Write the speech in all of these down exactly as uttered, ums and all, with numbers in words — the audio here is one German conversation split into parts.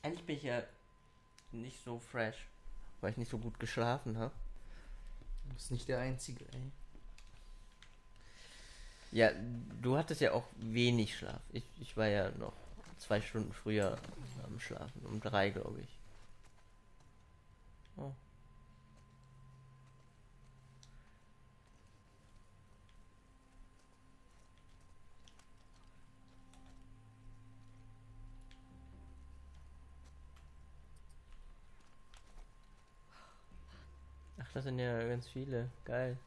Eigentlich bin ich ja nicht so fresh, weil ich nicht so gut geschlafen habe. Du bist nicht der Einzige, ey. Ja, du hattest ja auch wenig Schlaf. Ich, ich war ja noch zwei Stunden früher am Schlafen, um drei, glaube ich. Oh. Ach, das sind ja ganz viele. Geil.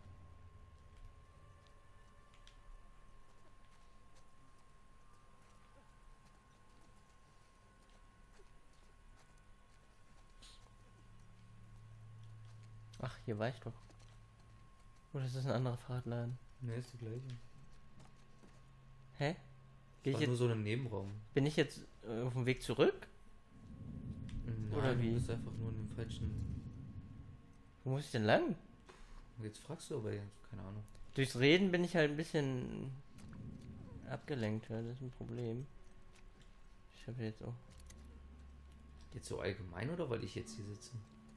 Ach, hier war ich doch. Oder ist das ein anderer Fahrradladen? Ne, ist der gleiche. Hä? Geh Das ich war jetzt, nur so ein Nebenraum. bin ich jetzt äh, auf dem Weg zurück? Nein, Oder wie? Du bist einfach nur in dem falschen... Wo muss ich denn lang? Jetzt fragst du aber ja, keine Ahnung. Durchs Reden bin ich halt ein bisschen abgelenkt, ja, das ist ein Problem. Ich habe jetzt auch... Jetzt so allgemein oder weil ich jetzt hier sitze?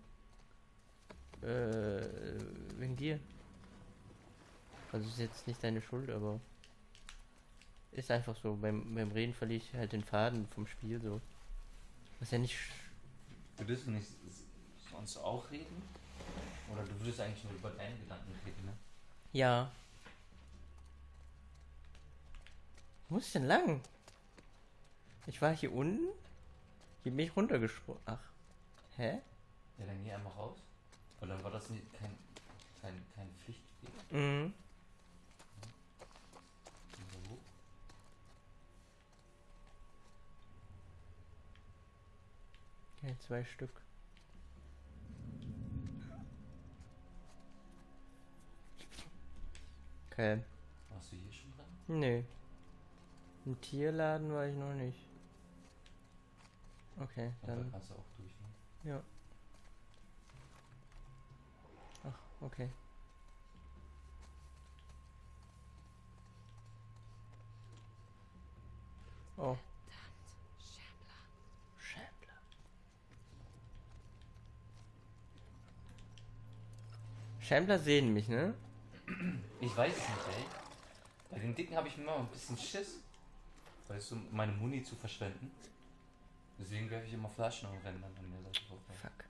Äh, wegen dir. Also ist jetzt nicht deine Schuld, aber ist einfach so. Beim, beim Reden verliere ich halt den Faden vom Spiel so. Was ja nicht. Würdest du nicht sonst auch reden? Oder du würdest eigentlich nur über deine Gedanken reden, ne? Ja. Wo muss ich denn lang? Ich war hier unten. Hier bin ich runtergesprungen. Ach. Hä? Ja, dann geh einmal raus. Weil dann war das nicht kein, kein, kein Pflichtweg. Mhm. So. Okay, zwei Stück. Okay. Warst du hier schon dran? Nee. Im Tierladen war ich noch nicht. Okay, Ja, da dann. kannst du auch durch, ne? Ja. Ach, okay. Oh. Shambler. Shambler sehen mich, ne? Ich weiß es nicht, ey. Bei den Dicken habe ich immer ein bisschen Schiss. Weißt du, meine Muni zu verschwenden. Deswegen werfe ich immer Flaschen und renne dann an der Seite vorbei. Fuck.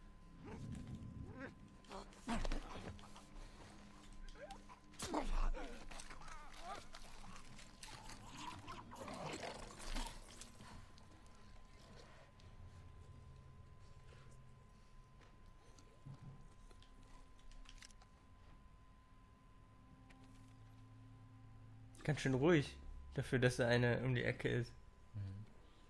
Ganz schön ruhig. Dafür, dass da eine um die Ecke ist. Mhm.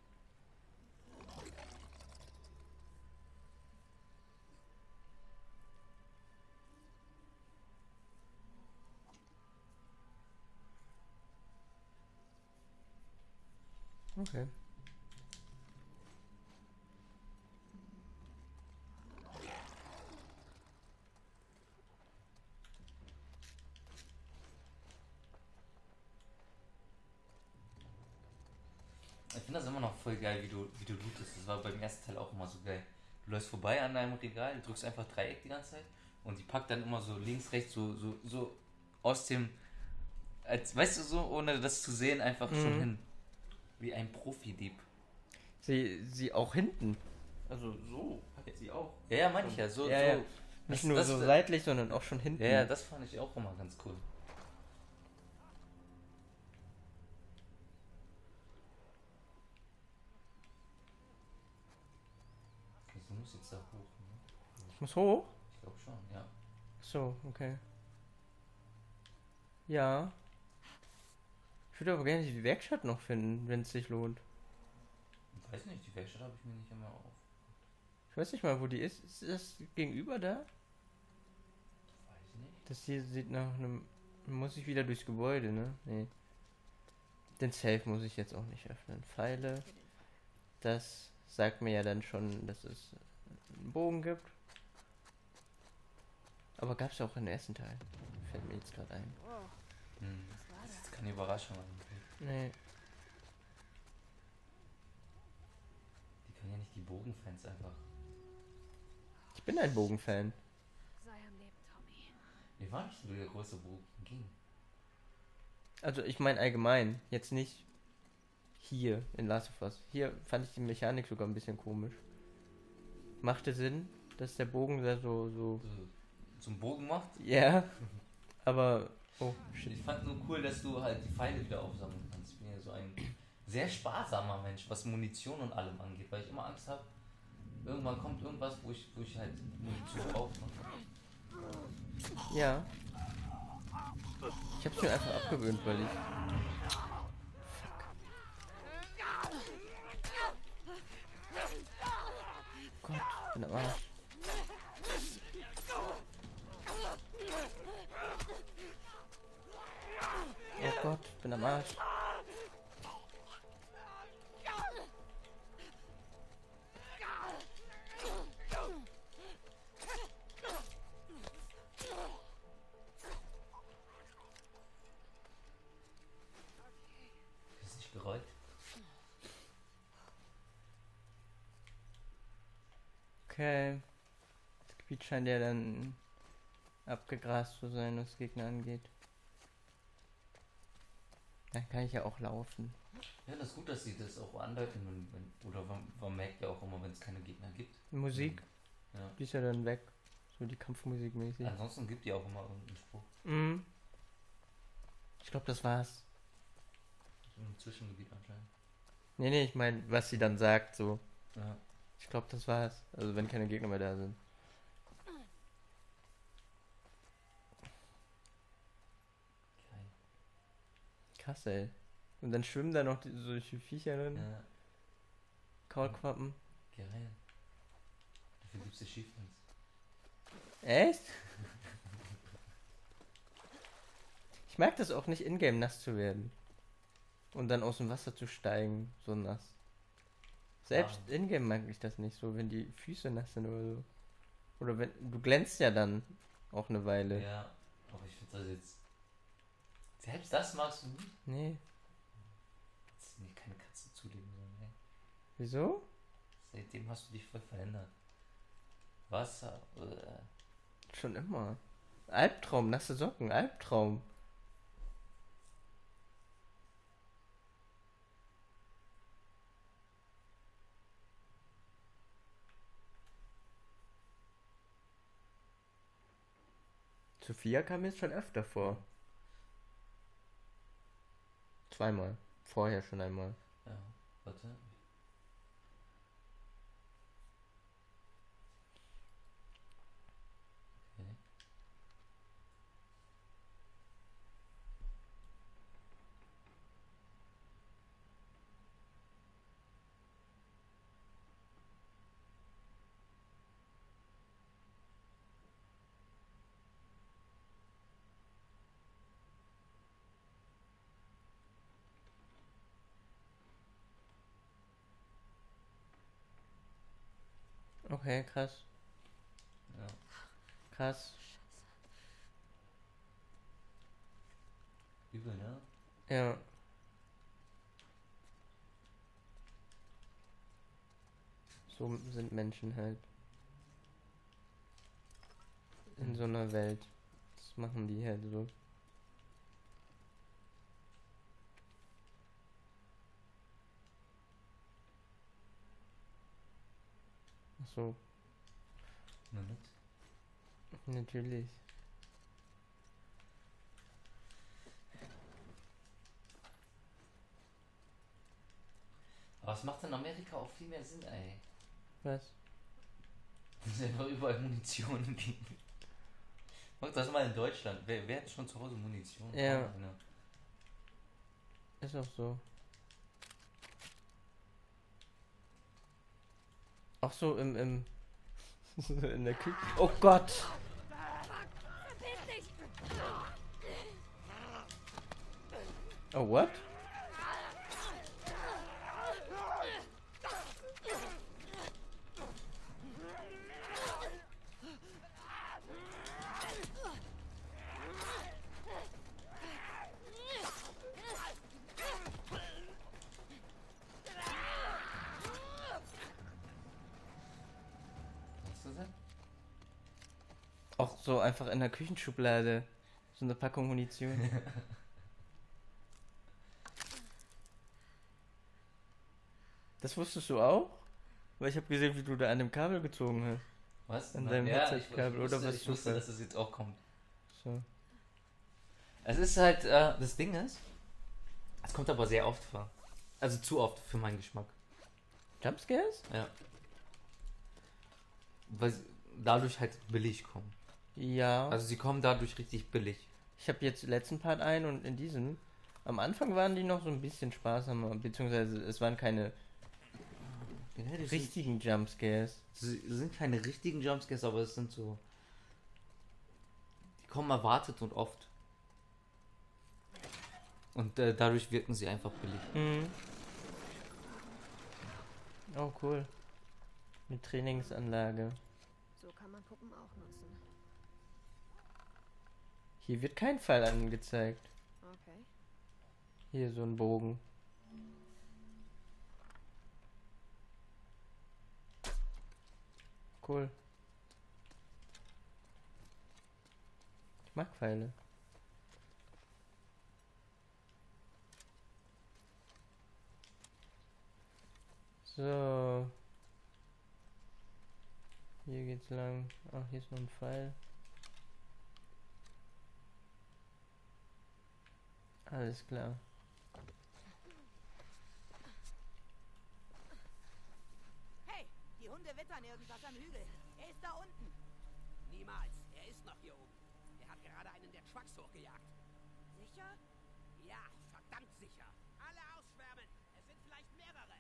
Okay. Ich finde das immer noch voll geil, wie du, wie du lootest. Das war beim ersten Teil auch immer so geil. Du läufst vorbei an deinem Regal, du drückst einfach Dreieck die ganze Zeit und die packt dann immer so links, rechts, so, so, so aus dem, als, weißt du, so ohne das zu sehen, einfach Mhm. schon hin. Wie ein Profi-Dieb. Sie, sie auch hinten. Also so hat sie auch. Ja, ja, meine ich ja, so, Ja, so. ja. Das- Nicht nur das- so das- seitlich, sondern auch schon hinten. Ja, ja, das fand ich auch immer ganz cool. Also, du musst jetzt da hoch, ne? Ich muss hoch? Ich glaube schon, ja. So, okay. Ja. Ich würde aber gerne die Werkstatt noch finden, wenn es sich lohnt. Ich weiß nicht, die Werkstatt habe ich mir nicht immer auf. Ich weiß nicht mal, wo die ist. Ist das gegenüber da? Weiß nicht. Das hier sieht nach einem... Muss ich wieder durchs Gebäude, ne? Nee. Den Safe muss ich jetzt auch nicht öffnen. Pfeile. Das sagt mir ja dann schon, dass es einen Bogen gibt. Aber gab es auch im ersten Teil. Fällt mir jetzt gerade ein. Hm. Das ist jetzt keine Überraschung eigentlich. Nee. Die können ja nicht die die Bogenfans einfach. Ich bin ein Bogenfan. Sei am Leben, Tommy. Wie war nicht so der große Bogen ging? Also ich meine allgemein, jetzt nicht hier in Last of Us. Hier fand ich die Mechanik sogar ein bisschen komisch. Machte Sinn, dass der Bogen da so, so... So, zum Bogen macht? Ja, aber... Oh, shit. Ich fand nur cool, dass du halt die Pfeile wieder aufsammeln kannst. Ich bin ja so ein sehr sparsamer Mensch, was Munition und allem angeht, weil ich immer Angst habe, irgendwann kommt irgendwas, wo ich, wo ich halt Munition brauche. Ja. Ich hab's mir einfach abgewöhnt, weil ich... Gott, ich bin am Arsch. Oh Gott, ich bin am Arsch. Ist nicht gerollt? Okay. Das Gebiet scheint ja dann abgegrast zu sein, was Gegner angeht. Dann kann ich ja auch laufen. Ja, das ist gut, dass sie das auch andeuten, wenn, wenn, oder man, man merkt ja auch immer, wenn es keine Gegner gibt. Musik, Ja. die ist ja dann weg. So die Kampfmusik mäßig. Ansonsten gibt die auch immer irgendeinen Spruch. Mhm. Ich glaube, das war's. Im Zwischengebiet anscheinend. Nee, nee, ich meine, was sie dann sagt, so. Ja. Ich glaube, das war's. Also wenn keine Gegner mehr da sind. Geil. Krass, ey. Und dann schwimmen da noch die, solche Viecher drin. Ja, Kaulquappen. geil. Dafür gibt es Achievements. Echt? Ich mag das auch nicht, in-game nass zu werden. Und dann aus dem Wasser zu steigen, so nass. Selbst Ja. in-game mag ich das nicht so, wenn die Füße nass sind oder so. Oder wenn, du glänzt ja dann auch eine Weile. Ja, aber ich finde das jetzt. Selbst das magst du nicht? Nee. Jetzt mir keine Katze zulegen sollen, ey. Wieso? Seitdem hast du dich voll verändert. Wasser. Äh. Schon immer. Albtraum, nasse Socken, Albtraum. Sophia kam jetzt schon öfter vor. Zweimal. Vorher schon einmal. Ja, warte. Okay. Okay, krass. Ja. Krass. Übel, ne? Ja. So sind Menschen halt. In so einer Welt. Das machen die halt so. Ach so, Na nicht. natürlich. Aber es macht in Amerika auch viel mehr Sinn, ey. Was? Dass es einfach überall Munition gibt. Mach das mal in Deutschland. Wer, wer hat schon zu Hause Munition? Ja. Kaum einer. Ist auch so. Auch so im, im in der Küche. Oh Gott! Verpiss dich! Oh, what? Auch so einfach in der Küchenschublade. So eine Packung Munition. Das wusstest du auch? Weil ich habe gesehen, wie du da an dem Kabel gezogen hast. Was? An deinem ja, ich, ich Headset-Kabel, wusste, oder was ich wusste, Zufall? dass es jetzt auch kommt. So. Es ist halt, äh, das Ding ist, es kommt aber sehr oft vor. Also zu oft für meinen Geschmack. Jumpscares? Ja. Weil sie dadurch halt billig kommen. Ja. Also sie kommen dadurch richtig billig. Ich habe jetzt letzten Part ein und in diesem. Am Anfang waren die noch so ein bisschen sparsamer, beziehungsweise es waren keine Ja, die sind, richtigen Jumpscares. sie sind keine richtigen Jumpscares, aber es sind so. Die kommen erwartet und oft. Und äh, dadurch wirken sie einfach billig. Mhm. Oh, cool. Eine Trainingsanlage. So kann man Puppen auch nutzen. Hier wird kein Pfeil angezeigt. Okay. Hier so ein Bogen. Cool. Ich mag Pfeile. So. Hier geht's lang. Ach, hier ist noch ein Pfeil. Alles klar. Hey, die Hunde wittern irgendwas am Hügel. Er ist da unten. Niemals. Er ist noch hier oben. Er hat gerade einen der Trucks hochgejagt. Sicher? Ja, verdammt sicher. Alle ausschwärmen. Es sind vielleicht mehrere.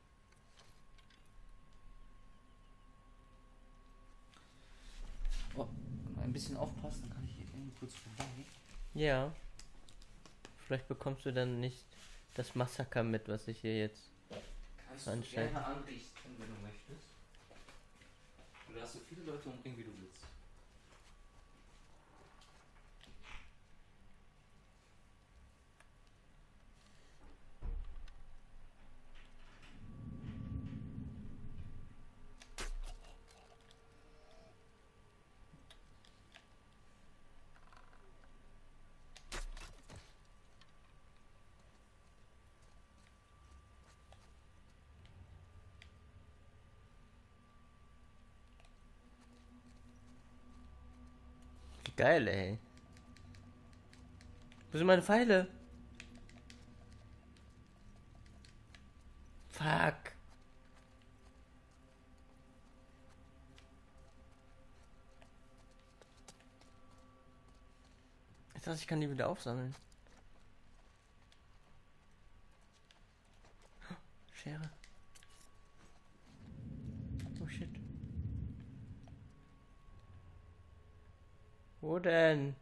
Oh, ein bisschen aufpassen, dann kann ich hier irgendwie kurz vorbei. Ja. Vielleicht bekommst du dann nicht das Massaker mit, was ich hier jetzt. Kannst du Anscheinend. gerne anrichten, wenn du möchtest. Du darfst so viele Leute umbringen, wie du willst. Wie geil, ey. Wo sind meine Pfeile? Fuck. Ich dachte, ich kann die wieder aufsammeln. Schere. Oh shit. Wo denn?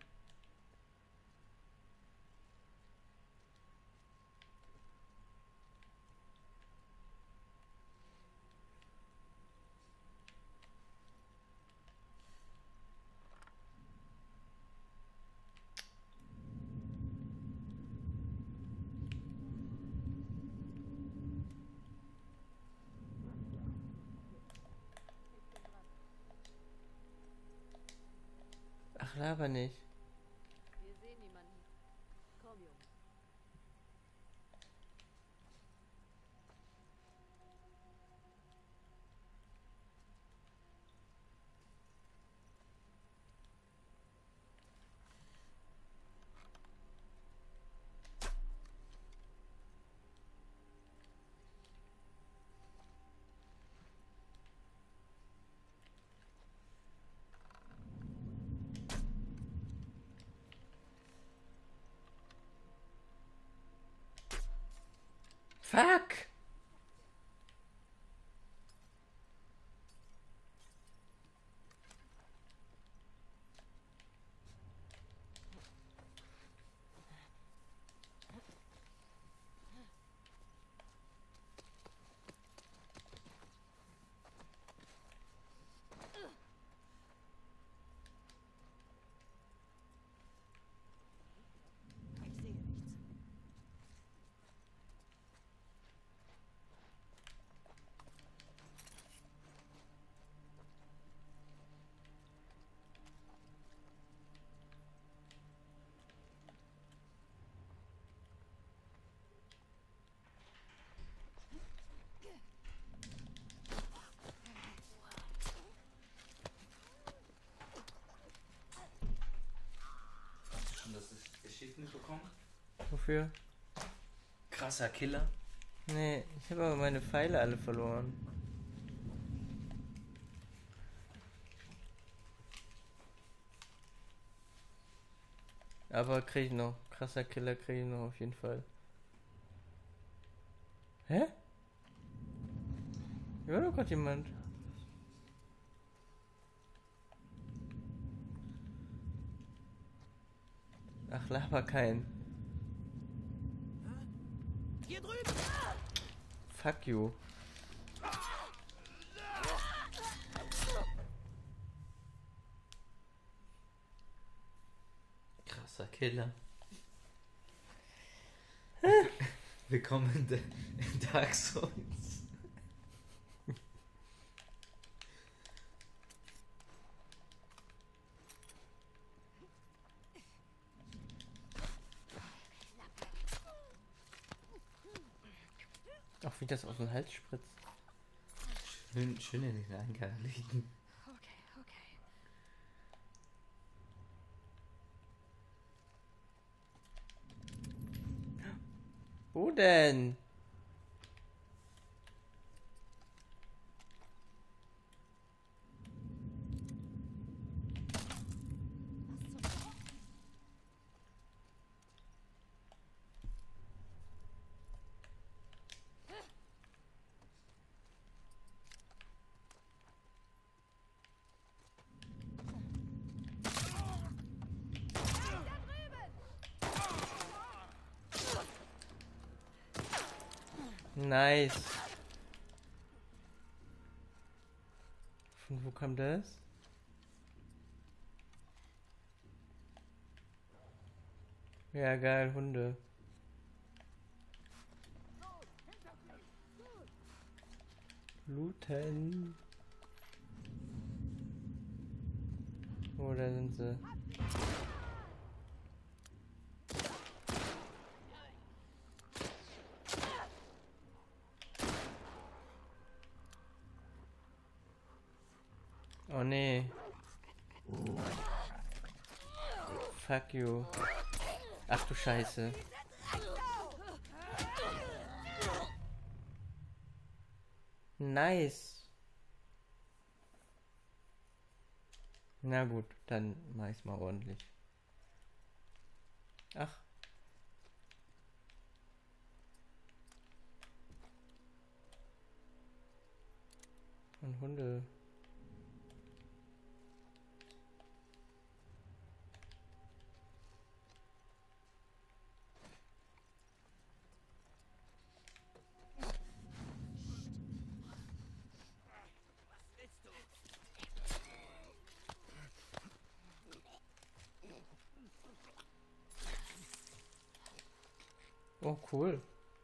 Ach, laber nicht. Wir sehen niemanden. Komm, Junge. für. Krasser Killer. Nee, ich habe aber meine Pfeile alle verloren. Aber krieg ich noch. Krasser Killer krieg ich noch auf jeden Fall. Hä? Hier war doch gerade jemand. Ach, laber kein. Hier drüben! Fuck you. Krasser Killer. Willkommen in, de, in Dark Souls. Auch wie das aus dem Hals spritzt. Schön, schön in den Eingang liegen. Okay, okay. Wo denn? Nice. Von wo kam das? Ja, geil, Hunde. Looten. Oh, da sind sie. Oh nee. Fuck you. Ach du Scheiße. Nice. Na gut, dann mach ich's mal ordentlich. Ach. Und Hunde. Oh, cool.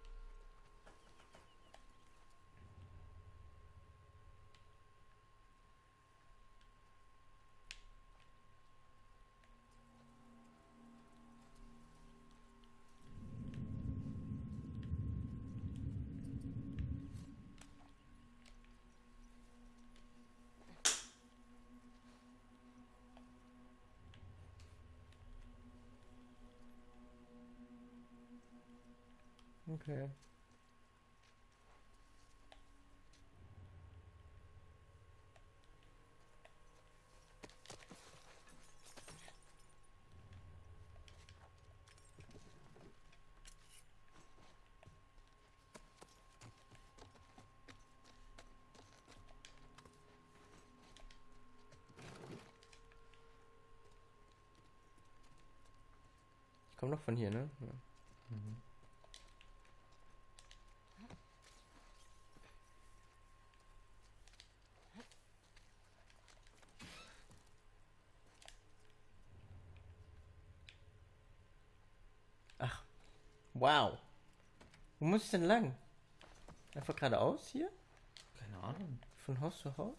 Okay. Ich komme noch von hier, ne? Ja. Mhm. Ach. Wow. Wo muss ich denn lang? Einfach geradeaus hier? Keine Ahnung. Von Haus zu Haus?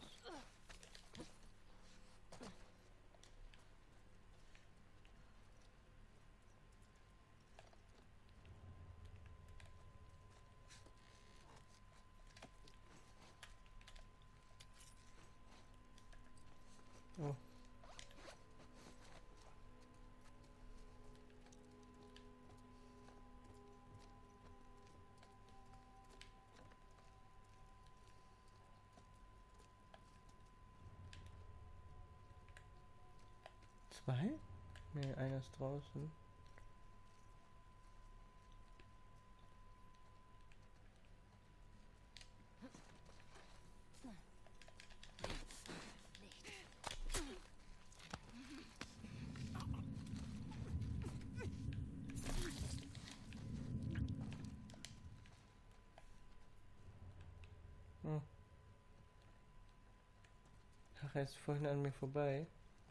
Oh. Zwei? Ne, einer ist draußen. Hm. Ach, er ist vorhin an mir vorbei.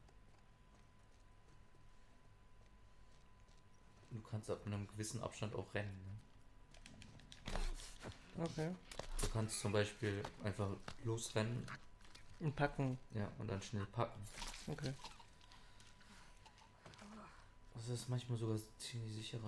Du kannst ab einem gewissen Abstand auch rennen. Ne? Okay. Du kannst zum Beispiel einfach losrennen. Und packen. Ja, und dann schnell packen. Okay. Das ist manchmal sogar ziemlich sicherer.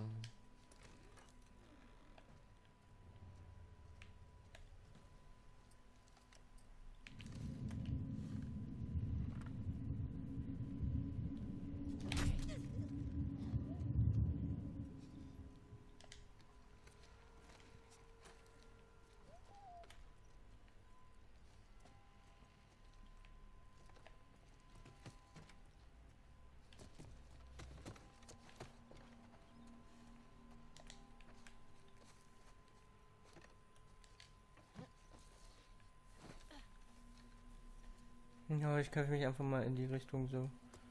Ja, ich kann mich einfach mal in die Richtung so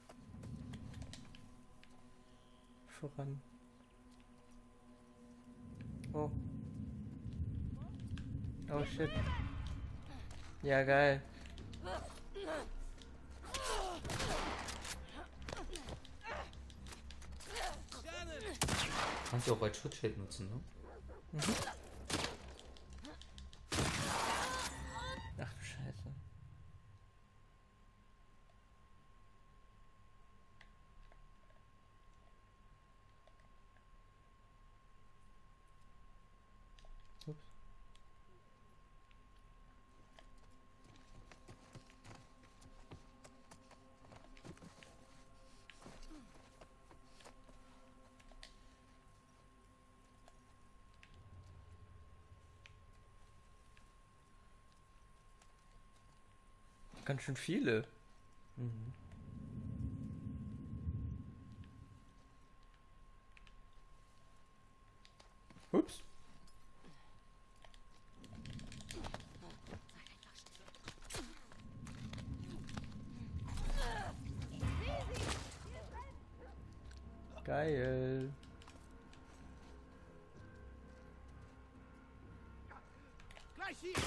voran. Oh. Oh shit. Ja, geil. Kannst du auch als Schutzschild nutzen, ne? Mhm. Ach du Scheiße. Ups. Ganz schön viele. Mhm. Ups. Geil. Gleich hier!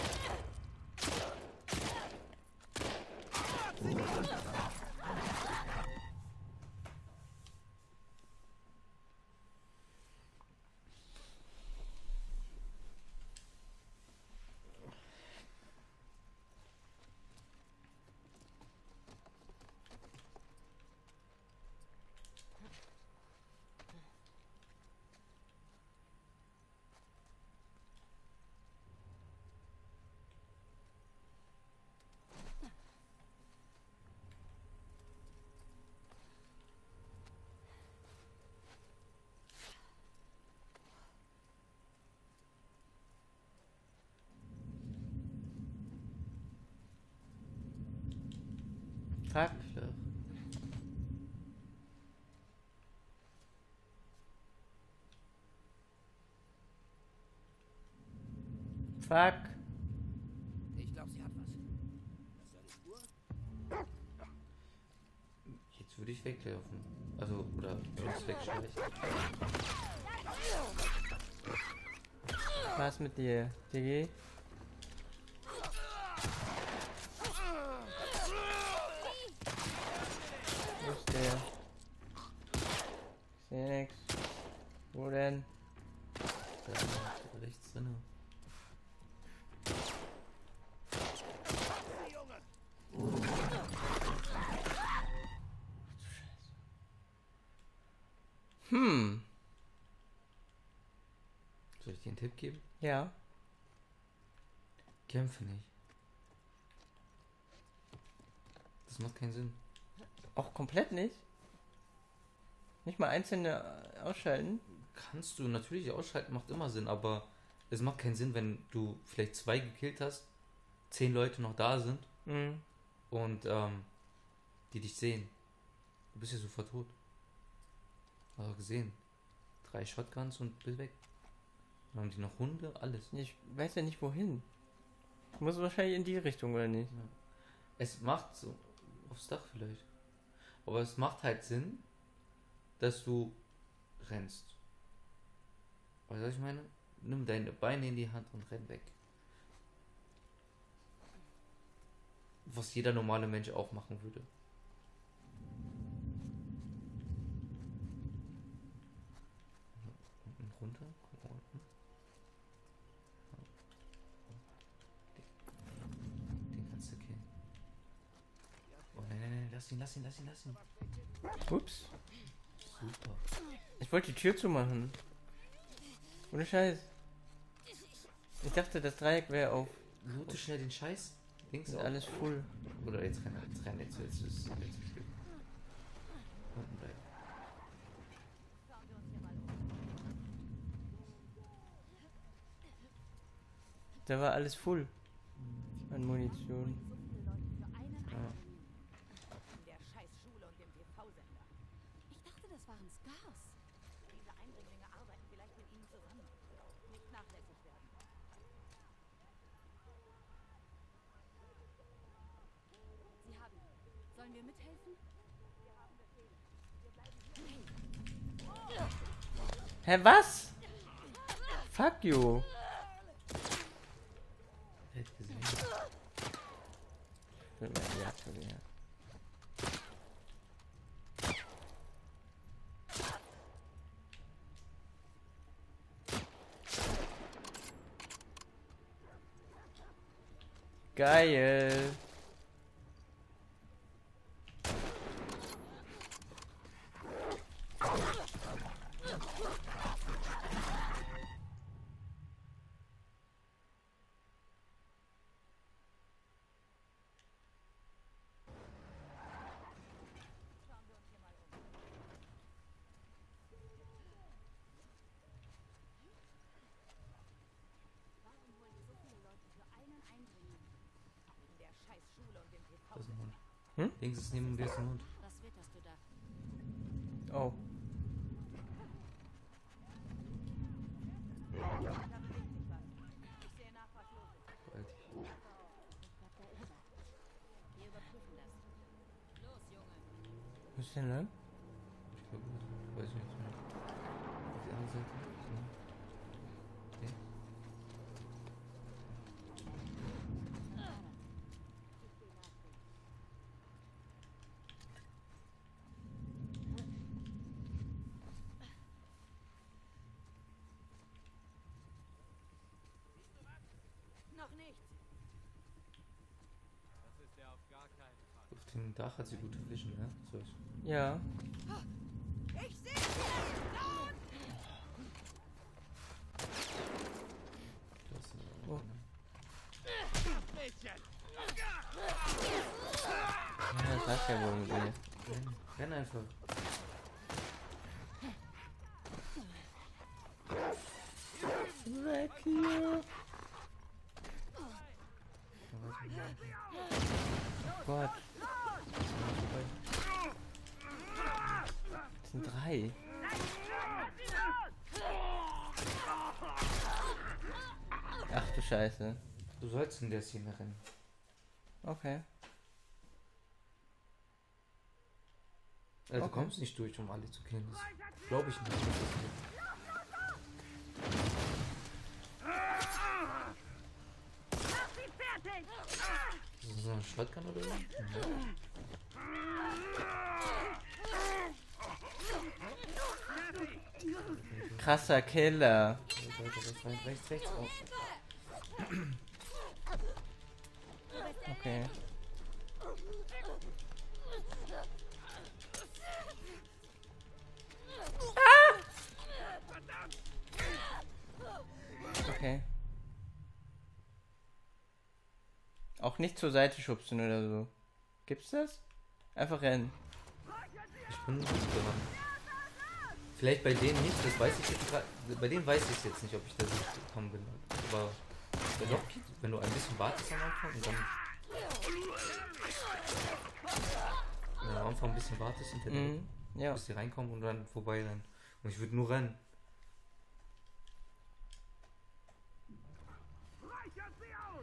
Fuck. Flach. Fuck. Ich glaube, sie hat was. Was soll die Spur? Jetzt würde ich weglaufen. Also, oder uns wegschleichen. Was mit dir, Diggi? Wo ist der? Ich seh nix. Wo denn? Da rechts drin. Hey, Junge! Hm. Soll ich dir einen Tipp geben? Ja. Kämpfe nicht. Das macht keinen Sinn. Auch komplett nicht? Nicht mal einzelne ausschalten? Kannst du natürlich ausschalten, macht immer Sinn, aber es macht keinen Sinn, wenn du vielleicht zwei gekillt hast, zehn Leute noch da sind Mhm. und ähm, die dich sehen. Du bist ja sofort tot. Hast du gesehen. Drei Shotguns und bist weg. Dann haben die noch Hunde, alles. Ich weiß ja nicht wohin. Ich muss wahrscheinlich in die Richtung, oder nicht? Ja. Es macht so, aufs Dach vielleicht. Aber es macht halt Sinn, dass du rennst. Weißt du, was ich meine? Nimm deine Beine in die Hand und renn weg. Was jeder normale Mensch auch machen würde. Unten runter. Guck mal unten. Den, den kannst du killen. Oh nein, nein, nein, lass ihn, lass ihn, lass ihn, lass ihn. Ups. Super. Ich wollte die Tür zumachen. Ohne Scheiß. Ich dachte, das Dreieck wäre auf. Loote schnell den Scheiß. Links Ist auf. alles full. Oder jetzt renn, jetzt renn, jetzt, jetzt, jetzt, jetzt, jetzt Stück. Unten bleiben. Da war alles full. An Munition. Ja. In der Scheißschule und dem T V-Sender. Ich dachte, das waren Scars. Diese Eindringlinge arbeiten vielleicht mit ihnen zusammen. Nicht nachlässig werden. Sie haben. Sollen wir mithelfen? Hä, was? Fuck you. Hätte gesehen. Ich will mal die Jacke wieder. Geil. Warum holen wir so viele Leute für einen Eindringling? In der Scheißschule und dem T Das ist ein V-Sender. Hund. Hm? Links ist neben dir ist ein Hund. Was witterst du da? Oh. Ich sehe nach, was los ist. Beeil dich. Ich bleib da immer. Wir überprüfen das. Los, Junge. Was ist denn lang? Ich glaube, weiß ich jetzt nicht. Auf die andere Seite. So. Okay. Noch nichts. Auf dem Dach hat sie gute Vision, ne? So ist. Ja. Ich sehe sie! Da unten! Das ist eine, Oh. Mädchen! Ja, das war's ja wohl mit mir. Renn, renn einfach. Weg hier. Ja, warte mal. Oh Gott. Das sind drei. Ach du Scheiße. Du sollst in der Szene rennen. Okay. Also Okay. du kommst nicht durch, um alle zu killen. Das glaube ich nicht. Mach sie fertig! Ist das so ein Shotgun oder so? Mhm. Krasser Killer. Weiter, rechts, rechts, rechts, rechts. Oh. Okay. Okay. Auch nicht zur Seite schubsen oder so. Gibt's das? Einfach rennen. Ich bin gut gerannt. Vielleicht bei denen nicht, das weiß ich jetzt gerade. Bei denen weiß ich jetzt nicht, ob ich da so gekommen bin. Aber bei Dropkick, wenn du ein bisschen wartest am Anfang und dann. äh, am Anfang ein bisschen wartest hinter der Mhm. Ja. bis die reinkommen und dann vorbei rennen. Und ich würde nur rennen. Reichert sie aus!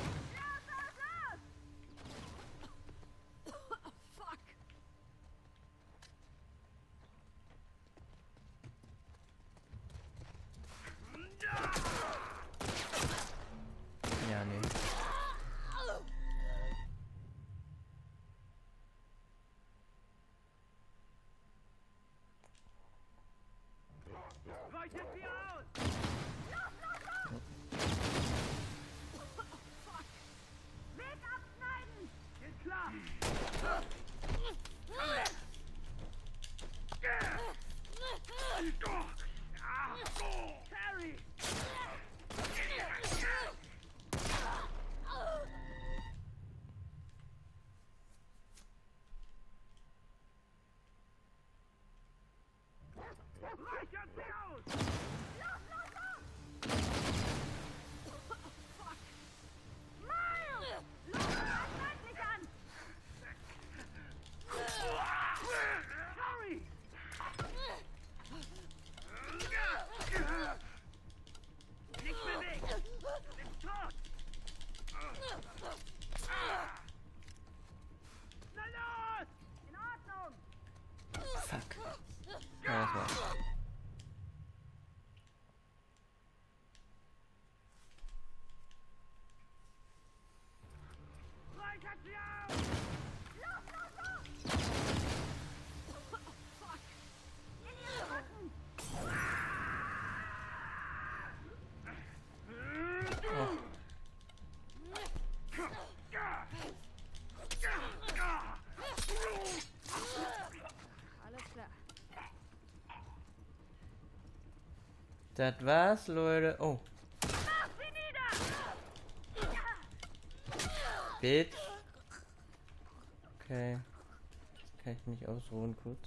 Fuck! Ja, nee. Reichert sie aus! Fuck! Weg abschneiden! Geht klar! Harry! Reichert sie aus! Los, los, los! Fuck! Miles! Los, greif dich an! Harry! Nicht bewegen! Du bist tot! Na los! In Ordnung! Fuck. Ja, das war's. Reichert sie aus! Los, los, los! Fuck! In ihren Rücken! Alles klar. Das war's, Leute. Oh. Mach sie nieder! Bitch. Okay. Kann ich mich ausruhen kurz?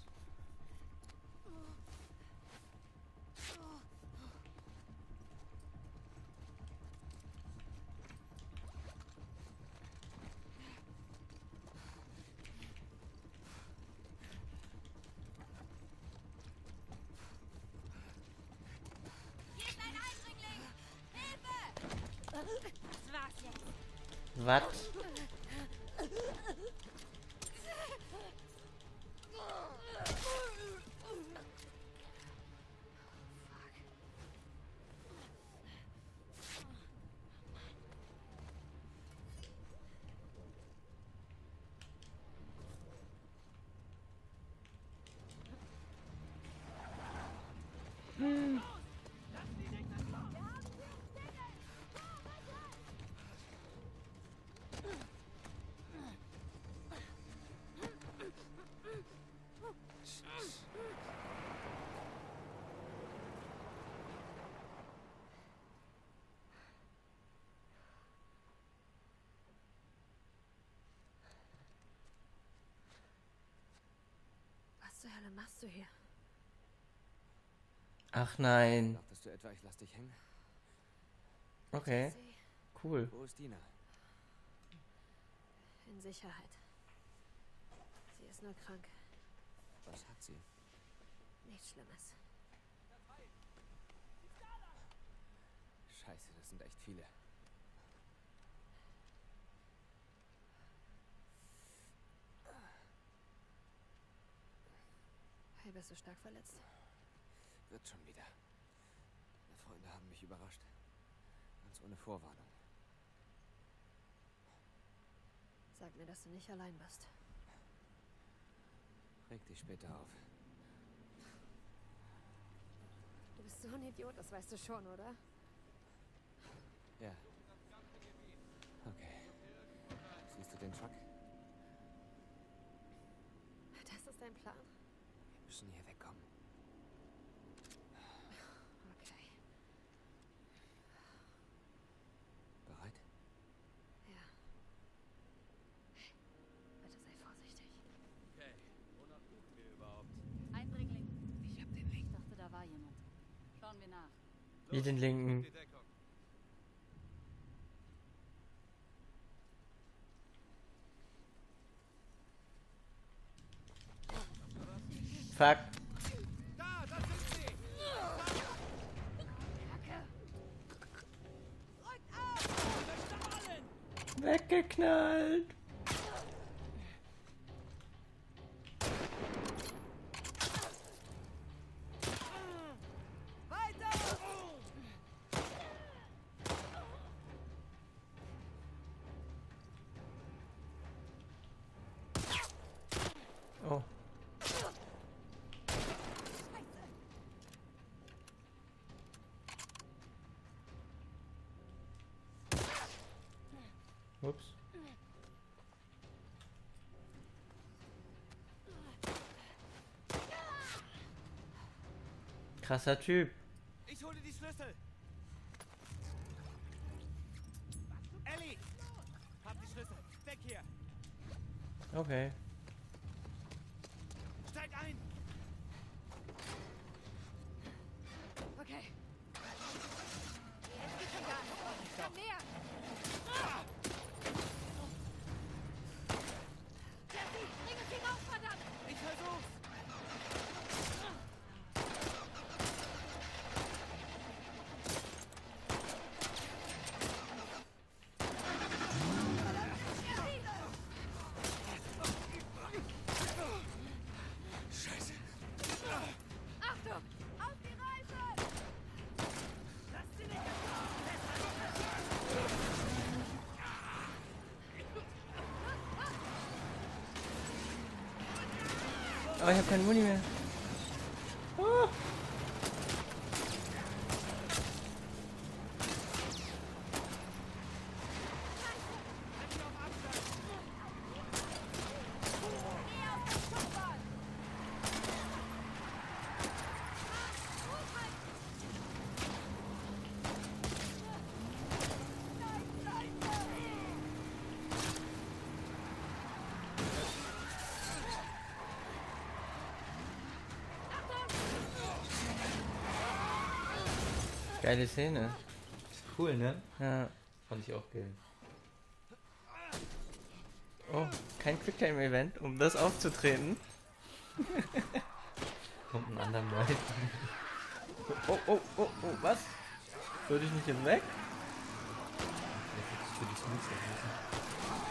Hier ist ein Eindringling! Hilfe! Das war's jetzt. Was? Was zur Hölle machst du hier? Ach nein. Dachtest du etwa, ich lass dich hängen? Okay. Sie Cool. Wo ist Dina? in Sicherheit. Sie ist nur krank. Was hat sie? Nichts Schlimmes. Scheiße, das sind echt viele. Hey, bist du stark verletzt? Wird schon wieder. Meine Freunde haben mich überrascht. Ganz ohne Vorwarnung. Sag mir, dass du nicht allein bist. Reg dich später auf. Du bist so ein Idiot, das weißt du schon, oder? Ja. Okay. Siehst du den Truck? Das ist dein Plan? Wir müssen hier wegkommen. Okay. Bereit? Ja. Bitte sei vorsichtig. Okay, wonach suchen wir überhaupt? Eindringling. Ich hab den Link. Ich dachte, da war jemand. Schauen wir nach. Wie den linken. Die Deckung. Fuck. Da, das sind sie! Weggeknallt. Oh. Ups. Krasser Typ. Ich hole die Schlüssel. Ellie! Hab die Schlüssel. Weg hier. Okay. Steig ein. Okay. Jetzt geht's egal. Komm näher. Jesse, bring es hinauf, verdammt! Ich versuch's. Scheiße. Achtung! Auf die Reise! Lass sie nicht. Aber ich habe keine Muni mehr. Ah. Geile Szene. Ist cool, ne? Ja. Fand ich auch geil. Oh, kein Quicktime-Event, um das aufzutreten. Kommt ein anderer bei. Oh, oh, oh, oh, was? Würde ich nicht jetzt weg? Das ist für die Smooths gewesen.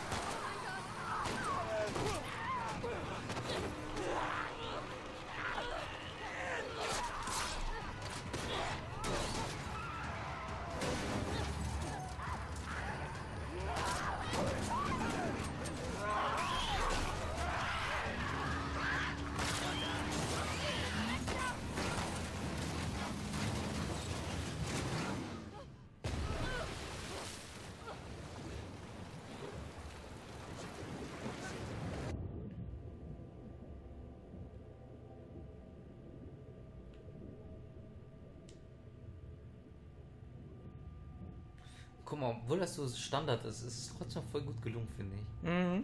Guck mal, obwohl das so Standard ist, ist es trotzdem voll gut gelungen, finde ich. Mhm.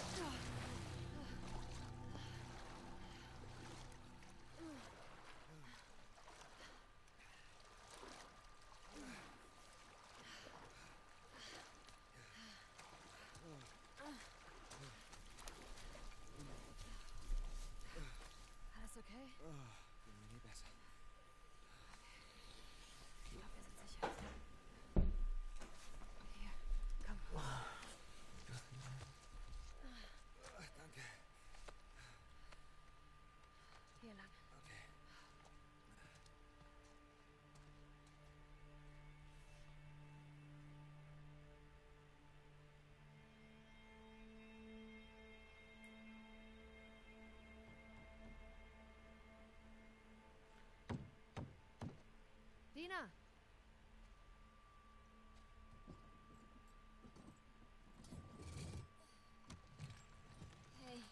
Alles okay? Nie besser. Ich glaube, wir sind sicher. Hier, komm. Danke. Hier lang. Okay. Dina! Hey,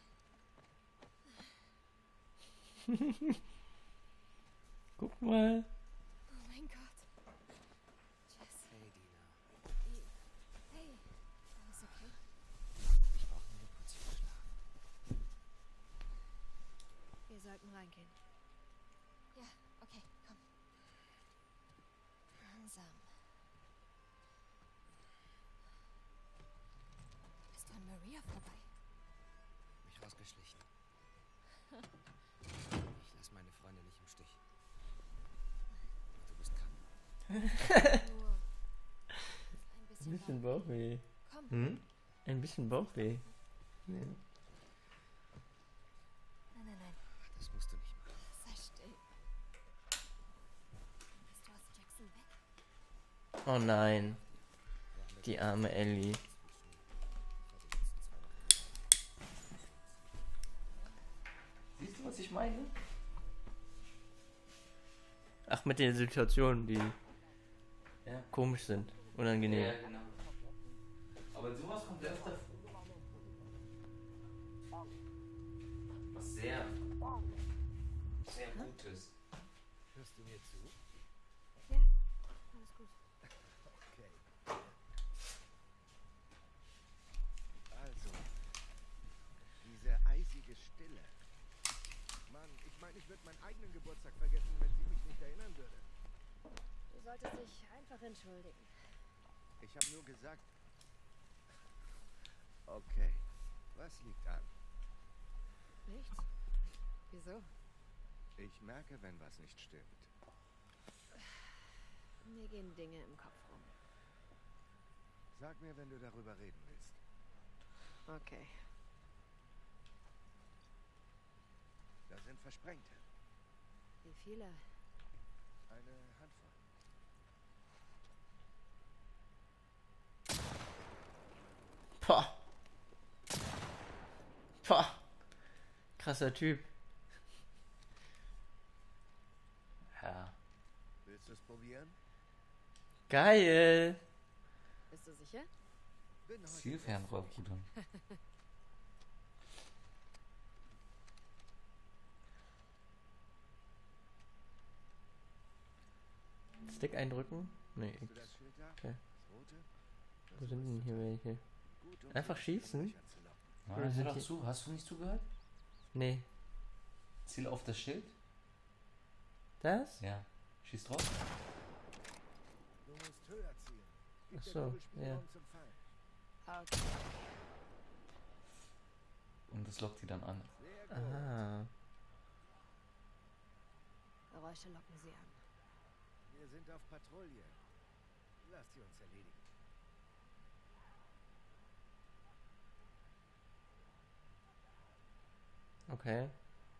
Guck mal. oh mein Gott. Jess, Hey, Dina. hey, alles okay? Ich brauche nur kurz zu schlafen. Wir sollten reingehen. Ja, okay, komm. Langsam. Bist du an Maria vorbei? Mich rausgeschlichen. Lass meine Freunde nicht im Stich. Du bist krank. Nur ein Ein bisschen. bisschen Bauch. Bauchweh. Komm. Hm? Ein bisschen Bauchweh. Nee. Nein, nein, nein. Das musst du nicht machen. Sei still. Bist du aus Jackson weg? Oh nein. Die arme Ellie. Siehst du, was ich meine? Ach, mit den Situationen, die Ja. komisch sind. Unangenehm. Ja, genau. Aber sowas kommt öfter vor. Was sehr, sehr Gutes. Hörst du mir zu? Ja, alles gut. Okay. Also, diese eisige Stille. Mann, ich meine, ich würde meinen eigenen Geburtstag vergessen, wenn sie mich nicht erinnern würde. Du solltest dich einfach entschuldigen. Ich habe nur gesagt... Okay, was liegt an? Nichts? Wieso? Ich merke, wenn was nicht stimmt. Mir gehen Dinge im Kopf rum. Sag mir, wenn du darüber reden willst. Okay. Da sind Versprengte. Wie viele? Eine Handvoll. Pah. Pah. Krasser Typ. Ja. Willst du es probieren? Geil. Bist du sicher? Bin heute Zielfernrohr, Bruder. Stick eindrücken? Nee, Siehst du X. das Schild da? Okay. Das rote? Das Wo sind denn hier welche? gut, um Einfach die schießen? Löcher zu locken. Ah, Oder hör sind doch die- zu. Hast du nicht zugehört? Nee. Ziel auf das Schild? Das? Ja. Schieß drauf. Du musst höher zielen. Gib Ach dir so, genug Spielraum ja. zum Fallen. Okay. Und das lockt die dann an. Sehr gut. Ah. Geräusche locken sie an. Wir sind auf Patrouille. Lass sie uns erledigen. Okay.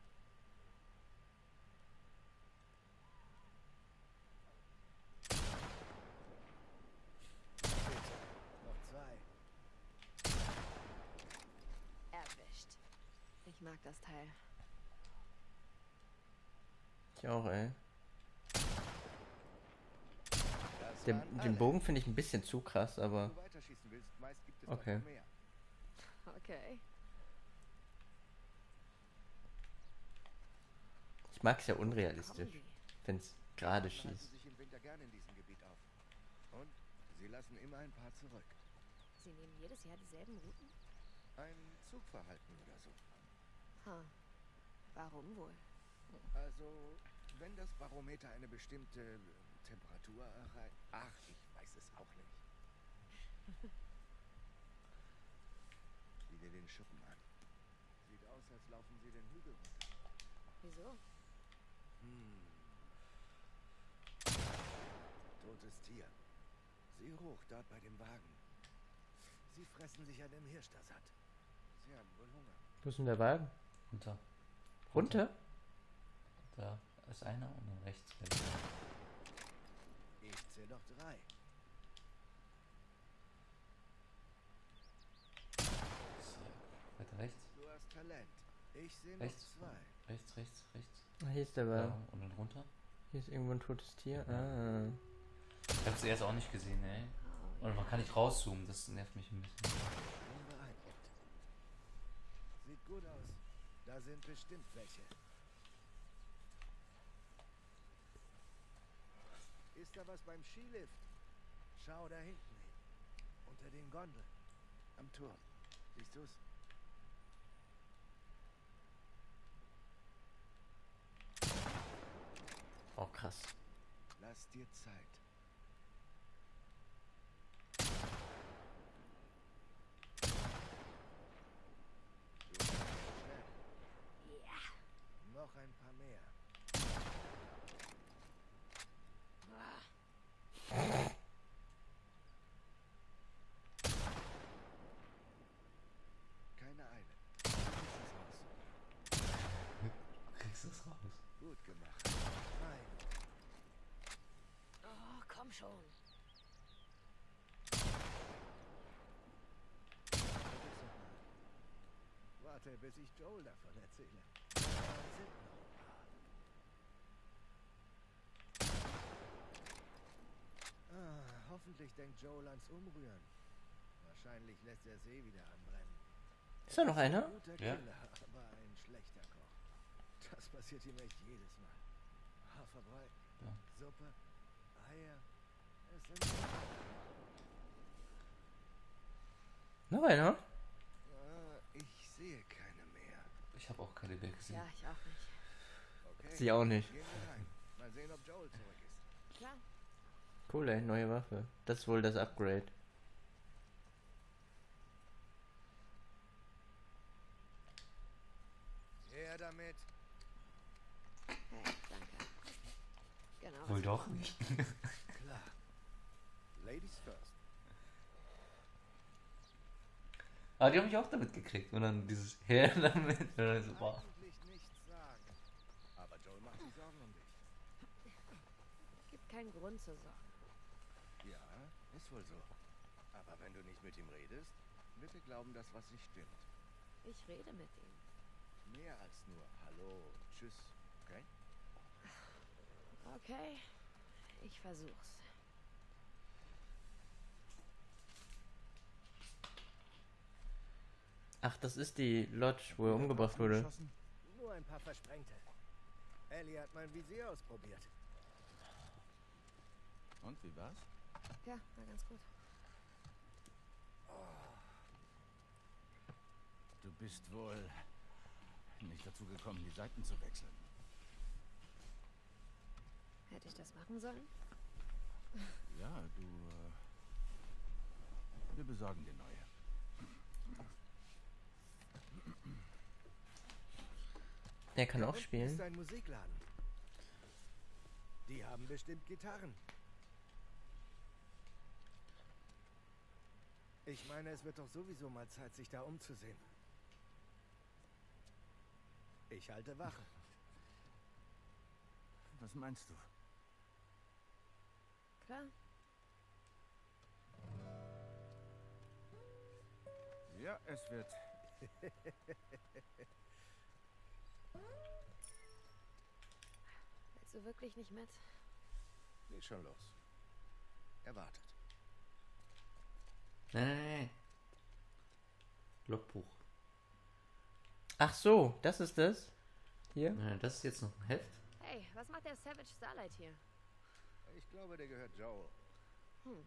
Bitte. Noch zwei. Erwischt. Ich mag das Teil. Ich auch, ey. Das Der, waren den alle. Bogen finde ich ein bisschen zu krass, aber Wenn du weiterschießen willst, meist gibt es Okay. noch mehr. Okay. ich mag es ja Kommen unrealistisch, die? wenn es gerade Sie halten schießt. sich im Winter gerne in diesem Gebiet auf. Und sie lassen immer ein paar zurück. Sie nehmen jedes Jahr dieselben Routen? Ein Zugverhalten oder so. Ha. Warum wohl? Also, wenn das Barometer eine bestimmte äh, Temperatur erreicht... Ach, ich weiß es auch nicht. Sieh dir den Schuppen an. Sieht aus, als laufen sie den Hügel runter. Wieso? Hm. Totes Tier. Sieh hoch, dort bei dem Wagen. Sie fressen sich an dem Hirsch da satt. Sie haben wohl Hunger. Wo ist denn der Wagen? Runter. Runter? Da ist einer und dann rechts. Ich zähl doch drei. So, weiter rechts. Du hast Talent. Ich sehe noch Rechts. zwei. Rechts, rechts, rechts. Ah, hier ist der Ja, Wagen. und dann runter. Hier ist irgendwo ein totes Tier. Ah. Ich hab's erst auch nicht gesehen, ey. Oh, Und man kann nicht rauszoomen, das nervt mich ein bisschen. Unbeeindruckt. Sieht gut aus. Da sind bestimmt welche. Ist da was beim Skilift? Schau da hinten hin. Unter den Gondeln. Am Turm. Siehst du's? Oh, krass. Lass dir Zeit. Du bist schnell. Ja. Noch ein paar mehr. gemacht. Nein. Oh, komm schon. Warte, bis ich Joel davon erzähle. Da sind noch ein paar. Ah, hoffentlich denkt Joel ans Umrühren. Wahrscheinlich lässt er See wieder anbrennen. Ist da noch einer? Ein guter Ja. Killer, aber ein schlechter Koch. Das passiert ihm echt jedes Mal. Haferbrei, Ja. Suppe, Eier. Es sind... Noch einer? Ah, ich sehe keine mehr. Ich habe auch keine mehr gesehen. Ja, ich auch nicht. Okay, Sie auch nicht. gehen wir rein. Mal sehen, ob Joel zurück ist. Klar. Cool, ey, neue Waffe. Das ist wohl das Upgrade. Her damit. Hey, danke. Genau. Wohl doch nicht. Klar. Ladies first. Aber die haben mich auch damit gekriegt. Und dann dieses Her damit. Und dann so, boah. Eigentlich nichts sagen. Aber Joel macht sich Sorgen um dich. Gibt keinen Grund zur Sorge. Ja, ist wohl so. Aber wenn du nicht mit ihm redest, wird er glauben, dass was nicht stimmt. Ich rede mit ihm. Mehr als nur Hallo und Tschüss, okay? Okay, ich versuch's. Ach, das ist die Lodge, wo er umgebracht wurde. Geschossen? Nur ein paar Versprengte. Ellie hat mein Visier ausprobiert. Und wie war's? Ja, war ganz gut. Du bist wohl nicht dazu gekommen, die Seiten zu wechseln. Hätte ich das machen sollen? Ja, du. Äh, wir besorgen dir neue. Der kann Da auch unten spielen. ist ein Musikladen. Die haben bestimmt Gitarren. Ich meine, es wird doch sowieso mal Zeit, sich da umzusehen. Ich halte Wache. Was meinst du? Klar. Ja, es wird. Willst du wirklich nicht mit? Geht schon los. Er wartet. Nein, nein, nein. Logbuch. Ach so, das ist das? Hier? Nein, das ist jetzt noch ein Heft. Hey, was macht der Savage Starlight hier? Ich glaube, der gehört Joel. Hm.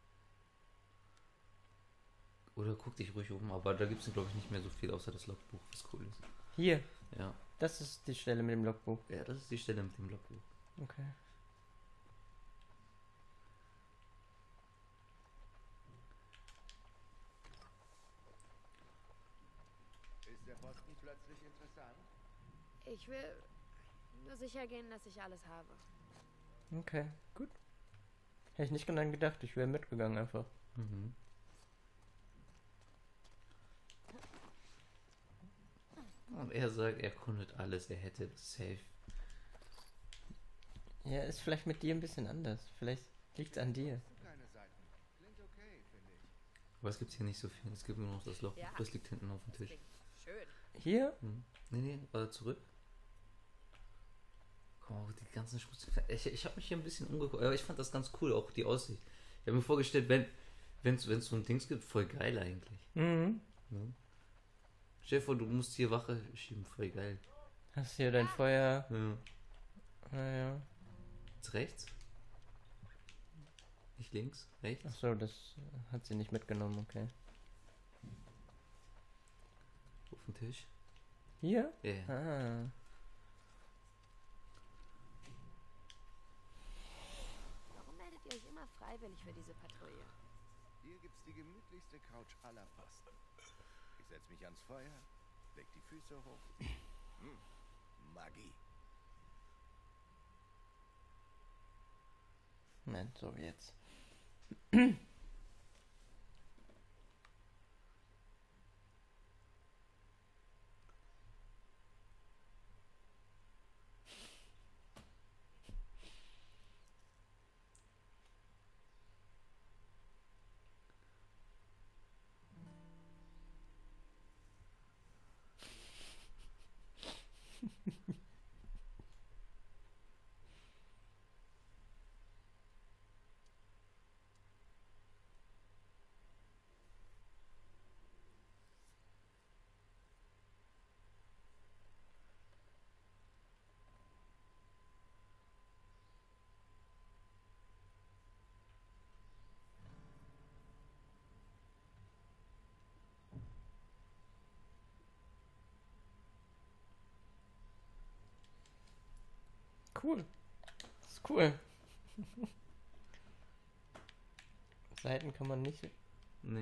Oder guck dich ruhig um, aber da gibt es glaube ich nicht mehr so viel außer das Logbuch, was cool ist. Hier. Ja. Das ist die Stelle mit dem Logbuch. Ja, das ist die Stelle mit dem Logbuch. Okay. Ist der Posten plötzlich interessant? Ich will nur sicher gehen, dass ich alles habe. Okay, gut. Hätte ich nicht dran gedacht, ich wäre mitgegangen einfach. Mhm. Und er sagt, er kundet alles, er hätte das safe. Ja, ist vielleicht mit dir ein bisschen anders. Vielleicht liegt's an dir. Keine Seiten. Klingt okay, finde ich. Aber es gibt hier nicht so viel, es gibt nur noch das Loch. Ja. Das liegt hinten auf dem Tisch. Schön. Hier? Mhm. Nee, nee, warte zurück. Guck mal, die ganzen Schmutz. Ich, ich habe mich hier ein bisschen umgeguckt, aber ich fand das ganz cool, auch die Aussicht. Ich habe mir vorgestellt, wenn es so ein Dings gibt, voll geil eigentlich. Mhm. Ne? Stell dir vor, du musst hier Wache schieben, voll geil. Hast hier dein Feuer. Ja. Naja. Jetzt rechts? Nicht links? Rechts? Ach so, das hat sie nicht mitgenommen, okay. Auf dem Tisch? Hier? Ja, ja. Ah. Warum meldet ihr euch immer freiwillig für diese Patrouille? Hier gibt's die gemütlichste Couch aller Posten. Ich setz mich ans Feuer, leg die Füße hoch. Hm, Magie. Nein, so jetzt. cool. Das ist cool. Seiten kann man nicht. Nee.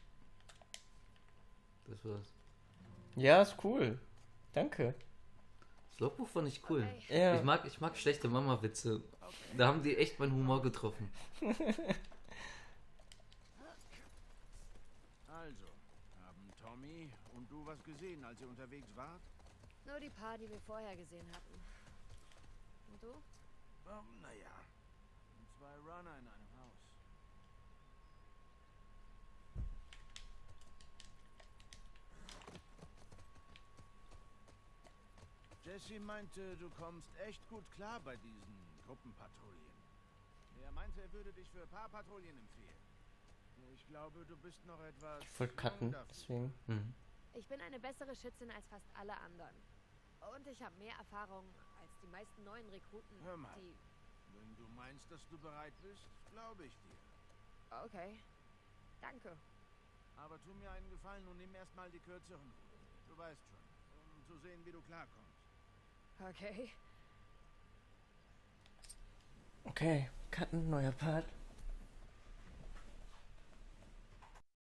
Das war's. Ja, ist cool. Danke. Das Logbuch fand ich cool. Okay. Ja. Ich mag, ich mag schlechte Mama-Witze. Da haben die echt meinen Humor getroffen. Also, haben Tommy und du was gesehen, als ihr unterwegs wart? Nur die paar, die wir vorher gesehen hatten. Und du? Ähm, naja. Und zwei Runner in einem Haus. Jesse meinte, du kommst echt gut klar bei diesen Gruppenpatrouillen. Er meinte, er würde dich für Paarpatrouillen empfehlen. Ich glaube, du bist noch etwas Ich wollte cutten, jung dafür. deswegen. Mhm. Ich bin eine bessere Schützin als fast alle anderen. Und ich habe mehr Erfahrung als die meisten neuen Rekruten, Hör mal. die... Wenn du meinst, dass du bereit bist, glaube ich dir. Okay. Danke. Aber tu mir einen Gefallen und nimm erstmal die kürzeren Routen. Du weißt schon, um zu sehen, wie du klarkommst. Okay. Okay, cutten, neuer Part.